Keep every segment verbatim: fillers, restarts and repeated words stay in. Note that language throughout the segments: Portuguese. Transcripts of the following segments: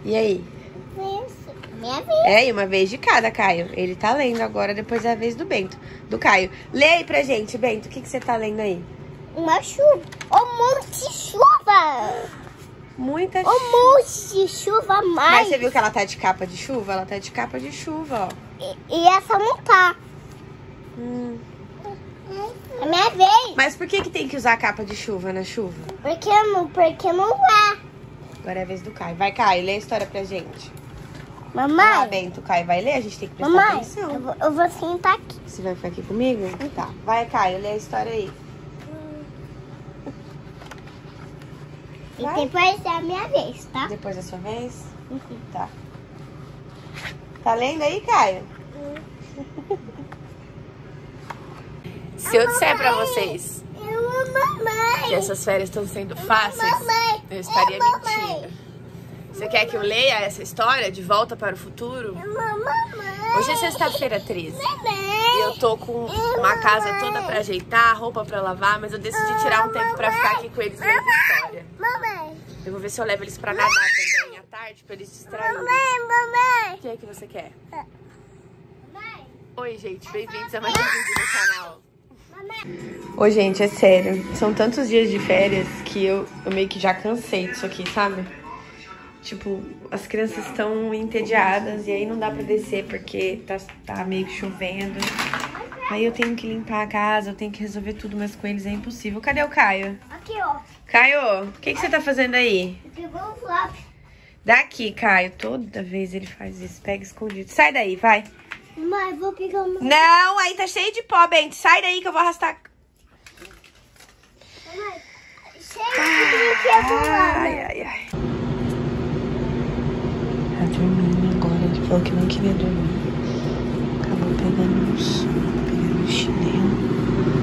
E aí? Minha vez. É, e uma vez de cada, Caio. Ele tá lendo agora, depois é a vez do Bento. Do Caio. Lê aí pra gente, Bento. O que, que você tá lendo aí? Uma chuva. Um monte de chuva. Muita chuva. Um monte de chuva mais. Mas você viu que ela tá de capa de chuva? Ela tá de capa de chuva, ó. E, e essa não tá. Hum. É minha vez. Mas por que que tem que usar capa de chuva na chuva? Porque não, porque não vai. Agora é a vez do Caio. Vai, Caio, lê a história pra gente. Mamãe. Ah, Bento, o Caio vai ler? A gente tem que prestar Mamãe, atenção. Eu vou, eu vou sentar aqui. Você vai ficar aqui comigo? Uhum. Tá. Vai, Caio, lê a história aí. E depois é a minha vez, tá? Depois da sua vez? Uhum. Tá. Tá lendo aí, Caio? Uhum. Se eu disser pra vocês Eu amo mamãe. que essas férias estão sendo fáceis, Mamãe. eu estaria Eu amo mamãe. mentindo. Você quer que eu leia essa história de Volta para o Futuro? Eu amo mamãe. Hoje é sexta-feira treze. Mamãe. E eu tô com uma casa toda pra ajeitar, roupa pra lavar, mas eu decidi tirar um tempo pra ficar aqui com eles lendo história. Mamãe. Eu vou ver se eu levo eles pra nadar também à tarde, pra eles se distraírem. Mamãe, mamãe. O que é que você quer? Mãe. Oi, gente, bem-vindos a mais um vídeo no canal. Mamãe. Ô, gente, é sério. São tantos dias de férias que eu, eu meio que já cansei disso aqui, sabe? Tipo, as crianças estão entediadas e aí não dá pra descer porque tá, tá meio que chovendo. Aí eu tenho que limpar a casa, eu tenho que resolver tudo, mas com eles é impossível. Cadê o Caio? Aqui, ó. Caio, o que, que você tá fazendo aí? Pegou o lápis. Daqui, Caio. Toda vez ele faz isso. Pega escondido. Sai daí, vai. Mãe, vou pegar uma... Não, aí tá cheio de pó, Bento. Sai daí que eu vou arrastar. Mãe, cheio de brinquedo lá. Ai, ai, ai. Tá dormindo agora. Ele falou que não queria dormir. Acabou pegando os... pegando o chinelo.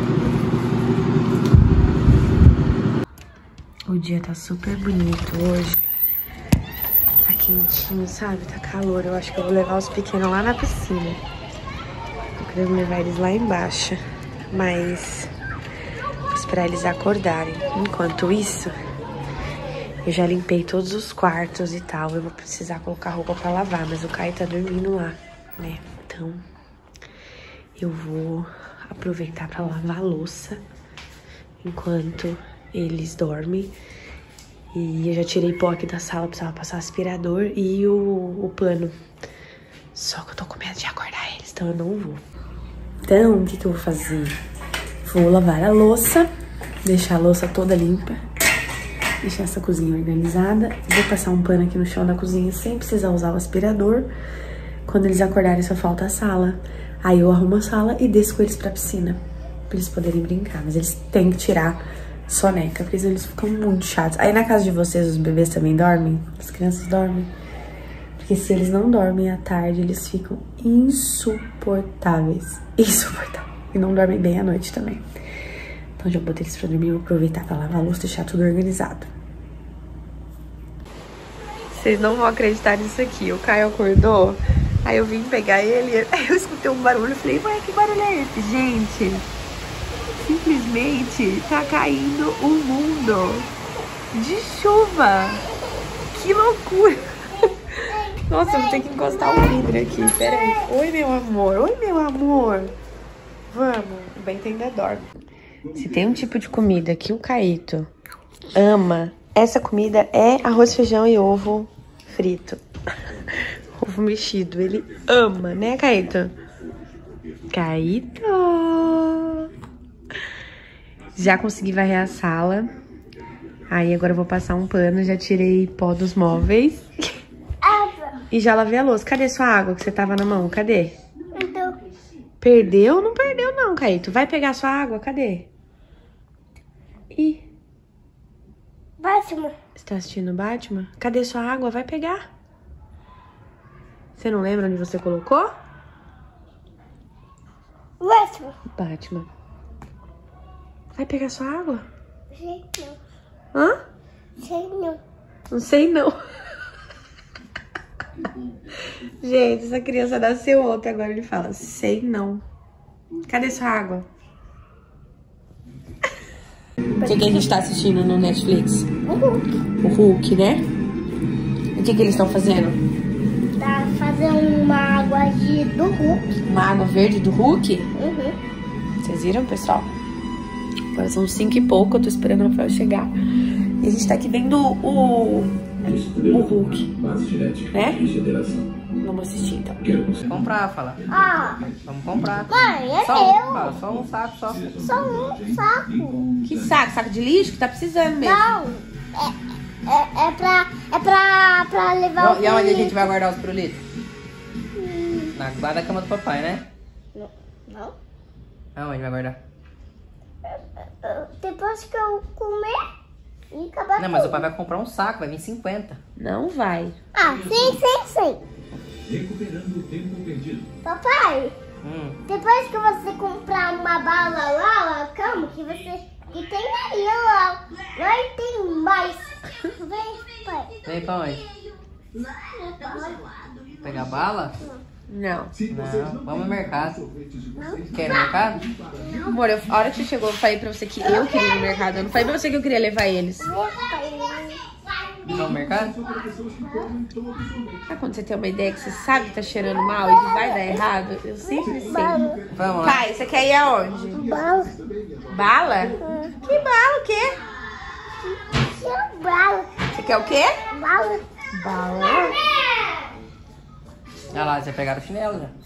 O dia tá super bonito hoje. Tá quentinho, sabe? Tá calor. Eu acho que eu vou levar os pequenos lá na piscina. Eu quero levar eles lá embaixo. Mas vou esperar eles acordarem. Enquanto isso, eu já limpei todos os quartos e tal. Eu vou precisar colocar roupa pra lavar. Mas o Caio tá dormindo lá, né? Então, eu vou aproveitar pra lavar a louça enquanto eles dormem. E eu já tirei pó aqui da sala, precisava passar aspirador e o, o pano. Só que eu tô com medo de acordar eles, então eu não vou. Então, o que que eu vou fazer? Vou lavar a louça, deixar a louça toda limpa, deixar essa cozinha organizada. Vou passar um pano aqui no chão da cozinha sem precisar usar o aspirador. Quando eles acordarem, só falta a sala. Aí eu arrumo a sala e desço com eles pra piscina, pra eles poderem brincar. Mas eles têm que tirar soneca, porque eles ficam muito chatos. Aí na casa de vocês os bebês também dormem? As crianças dormem? Porque se eles não dormem à tarde, eles ficam insuportáveis. Insuportáveis. E não dormem bem à noite também. Então já botei eles pra dormir, vou aproveitar pra lavar a louça e deixar tudo organizado. Vocês não vão acreditar nisso aqui. O Caio acordou, aí eu vim pegar ele, aí eu escutei um barulho, eu falei, ué, que barulho é esse, gente? Simplesmente tá caindo o mundo de chuva. Que loucura. Nossa, eu vou ter que encostar o vidro aqui. Pera aí. Oi, meu amor. Oi, meu amor. Vamos. O Bento ainda dorme. Se tem um tipo de comida que o Caíto ama, essa comida é arroz, feijão e ovo frito. Ovo mexido. Ele ama, né, Caíto? Caíto. Já consegui varrer a sala. Aí agora eu vou passar um pano. Já tirei pó dos móveis. E já lavei a louça. Cadê sua água que você tava na mão? Cadê? Então. Perdeu? Não perdeu não, Caíto. Vai pegar sua água? Cadê? Ih. Batman. Você tá assistindo Batman? Cadê sua água? Vai pegar. Você não lembra onde você colocou? Batman. Batman. Vai pegar sua água? Sei não. Hã? Sei não. Não sei não. Gente, essa criança nasceu ontem, agora ele fala, sei não. Cadê sua água? O que, que a gente tá assistindo no Netflix? O Hulk. O Hulk, né? O que que eles estão fazendo? Tá fazendo uma água de, do Hulk. Uma água verde do Hulk? Uhum. Vocês viram, pessoal? Agora são cinco e pouco, eu tô esperando o Rafael chegar. E a gente tá aqui vendo o, o Hulk, né? Vamos assistir, então. Vamos comprar, fala. Ah, Vamos comprar. mãe, é Só meu. um, fala. Só um saco, só. Só um saco. Que saco? Saco de lixo? Que tá precisando mesmo. Não, é, é, é pra, é pra, pra levar o E aonde a gente pirulito. vai guardar os pirulitos? Na guarda da cama do papai, né? Não, não. Aonde vai guardar? Depois que eu comer e acabar Não, mas o tudo. pai vai comprar um saco, vai vir cinquenta. Não vai. Ah, sim, sim, sim. Recuperando o tempo perdido. Papai, Hum. depois que você comprar uma bala lá, a cama, que você... Que tem aí, lá. Lá tem mais. Vem, pai. Vem pra onde? Pegar bala? Não. Não. Vamos no mercado. Quer ir no mercado? Amor, eu, a hora que você chegou, eu falei pra você que eu queria ir no mercado. Eu não falei pra você que eu queria levar eles. Vamos no mercado? Sabe quando você tem uma ideia que você sabe que tá cheirando mal e que vai dar errado? Eu sempre sei. Vamos lá. Pai, você quer ir aonde? Bala. Bala? Que bala? O quê? Bala. Você quer o quê? Bala. Bala. Olha lá, você pegaram o chinelo já.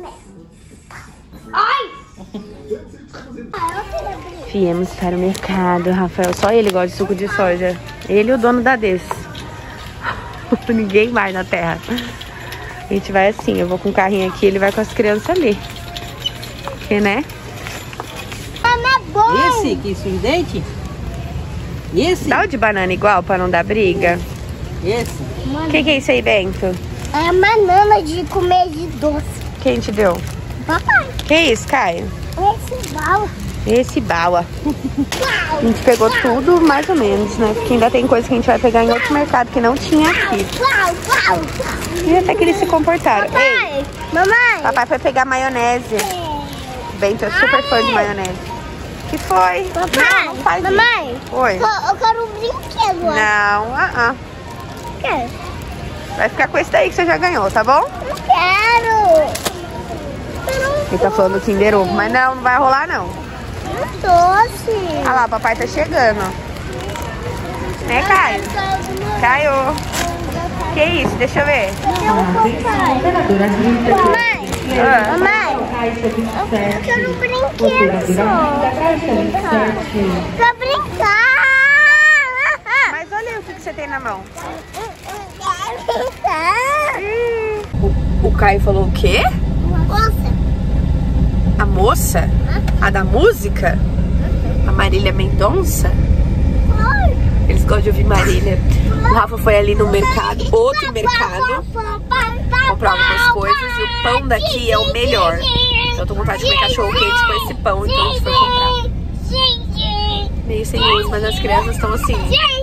Ai! Ah, eu queria abrir. Viemos para o mercado, Rafael. Só ele gosta de suco de soja. Ele e o dono da Des. Ninguém vai na terra. A gente vai assim, eu vou com o carrinho aqui, ele vai com as crianças ali. Porque, né? Ah, não é bom. Esse que sorridente? Esse? Dá o de banana igual pra não dar briga. Esse? O que, que é isso aí, Bento? É a banana de comer de doce. Quem te deu? Papai, Que isso, Caio? esse bala. Esse bala. A gente pegou tudo mais ou menos, né? Porque ainda tem coisa que a gente vai pegar em outro mercado que não tinha aqui. Uau, uau, uau. E até que eles se comportaram. Ei, Papai, mamãe. papai foi pegar maionese. Bento é super fã de maionese. Que foi? Papai, Não, não faz isso. mamãe. Oi. Eu, eu quero um brinquedo. Não, ah, ah. Quero. Vai ficar com esse daí que você já ganhou, tá bom? Não quero. Ele tá falando Kinder Ovo, mas não, não vai rolar não. Um doce. Ah lá, papai tá chegando. Né, Caio? Caio. Que isso? Deixa eu ver. Mamãe, Ah. mamãe, eu quero um brinquedo só. Pra brincar. Mas olha aí o que, que você tem na mão. O, o Caio falou o quê? Nossa. A moça? A da música? A Marília Mendonça? Eles gostam de ouvir Marília. O Rafa foi ali no mercado, outro mercado, comprar algumas coisas. E o pão daqui é o melhor. Eu tô com vontade de comer cachorro quente com esse pão, então a gente foi comprar. Meio sem luz, mas as crianças estão assim,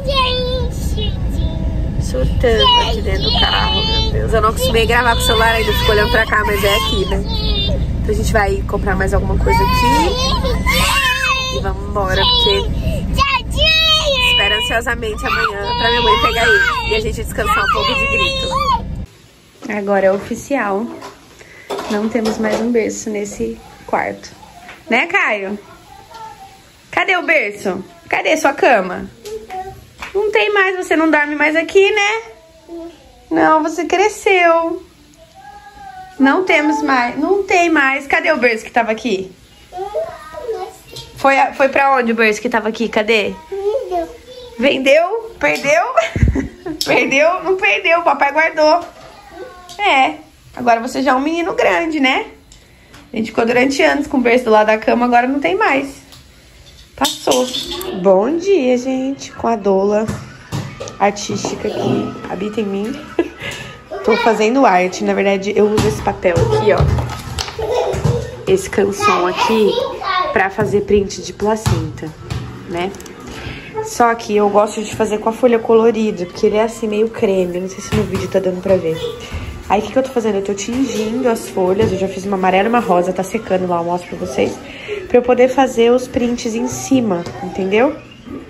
surtando aqui dentro do carro, meu Deus. Eu não acostumei gravar com o celular ainda, fico olhando pra cá, mas é aqui, né? Então a gente vai comprar mais alguma coisa aqui e vamos embora, porque espero ansiosamente amanhã pra minha mãe pegar ele e a gente descansar um pouco de grito. Agora é oficial, não temos mais um berço nesse quarto. Né, Caio? Cadê o berço? Cadê sua cama? Não tem mais, você não dorme mais aqui, né? Não, você cresceu. Não temos mais, não tem mais. Cadê o berço que tava aqui? Foi, foi pra onde o berço que tava aqui? Cadê? Vendeu? Perdeu? Perdeu? Não perdeu, o papai guardou. É, agora você já é um menino grande, né? A gente ficou durante anos com o berço do lado da cama, agora não tem mais. Passou. Bom dia, gente, com a doula artística que habita em mim. Tô fazendo arte, na verdade eu uso esse papel aqui, ó. Esse canção aqui pra fazer print de placenta, né? Só que eu gosto de fazer com a folha colorida, porque ele é assim meio creme, não sei se no vídeo tá dando pra ver. Aí o que, que eu tô fazendo? Eu tô tingindo as folhas, eu já fiz uma amarela e uma rosa, tá secando lá, eu mostro pra vocês. Pra eu poder fazer os prints em cima, entendeu?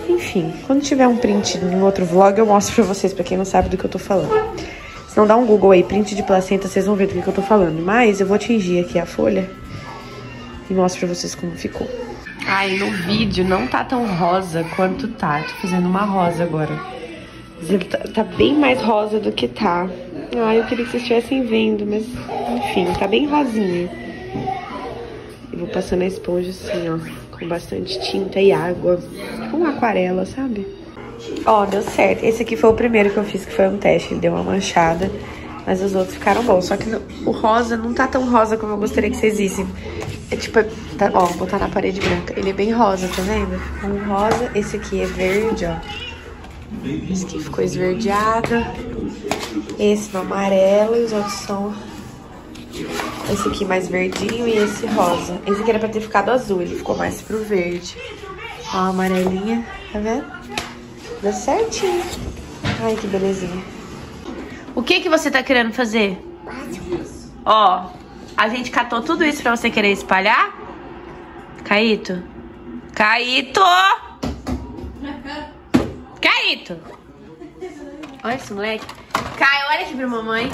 Enfim, quando tiver um print em outro vlog, eu mostro pra vocês, pra quem não sabe do que eu tô falando. Se não dá um Google aí, print de placenta, vocês vão ver do que, que eu tô falando. Mas eu vou tingir aqui a folha e mostro pra vocês como ficou. Ai, no vídeo não tá tão rosa quanto tá. Tô fazendo uma rosa agora. Mas ele tá, tá bem mais rosa do que tá. Ai, eu queria que vocês estivessem vendo, mas enfim, tá bem rosinha. Eu vou passando a esponja assim, ó, com bastante tinta e água. Tipo uma aquarela, sabe? Ó, deu certo. Esse aqui foi o primeiro que eu fiz, que foi um teste. Ele deu uma manchada, mas os outros ficaram bons. Só que no, o rosa não tá tão rosa como eu gostaria que vocês vissem. É tipo, tá, ó, vou botar na parede branca. Ele é bem rosa, tá vendo? Um rosa, esse aqui é verde, ó. Esse aqui ficou esverdeado. Esse no amarelo e os outros são... Esse aqui mais verdinho e esse rosa. Esse aqui era pra ter ficado azul, ele ficou mais pro verde. Ó, a amarelinha, tá vendo? Deu certinho. Ai, que belezinha. O que que você tá querendo fazer? Ó, a gente catou tudo isso pra você querer espalhar? Caíto? Caíto! Caíto! Olha esse moleque. Caio, olha aqui pra mamãe.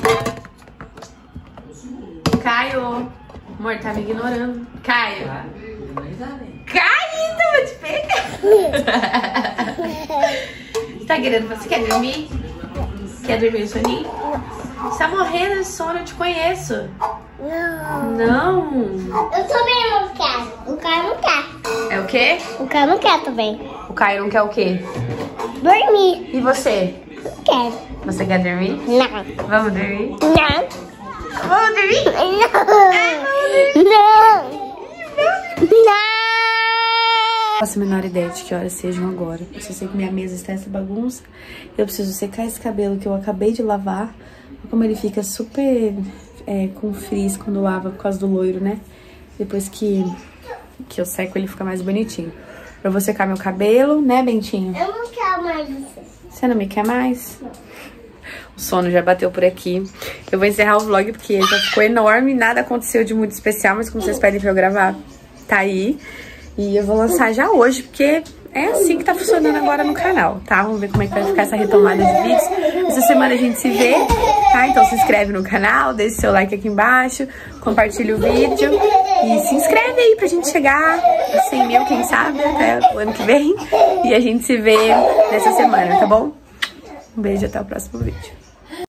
Caio. Amor, tá me ignorando. Caio. Caíto, vou te pegar. Você tá querendo? Você quer dormir? Quer dormir no soninho? Você tá morrendo de sono, eu te conheço. Não. Não? Eu também não quero. O Caio não quer. É o quê? O Caio não quer também. O Caio não quer o quê? Dormir. E você? Não quero. Você quer dormir? Não. Vamos dormir? Não. Vamos dormir? Não. Não. Não. Não faço a menor ideia de que horas sejam agora. Eu só sei que minha mesa está essa bagunça. Eu preciso secar esse cabelo que eu acabei de lavar. Como ele fica super é, com frizz quando lava por causa do loiro, né? Depois que, que eu seco ele fica mais bonitinho. Eu vou secar meu cabelo, né, Bentinho? Eu não quero mais você. Você não me quer mais? O sono já bateu por aqui. Eu vou encerrar o vlog porque ele já ficou enorme. Nada aconteceu de muito especial, mas como vocês pedem pra eu gravar, tá aí. E eu vou lançar já hoje, porque é assim que tá funcionando agora no canal, tá? Vamos ver como é que vai ficar essa retomada de vídeos. Essa semana a gente se vê, tá? Então se inscreve no canal, deixa seu like aqui embaixo, compartilha o vídeo e se inscreve aí pra gente chegar a cem mil, quem sabe, até o ano que vem. E a gente se vê nessa semana, tá bom? Um beijo e até o próximo vídeo.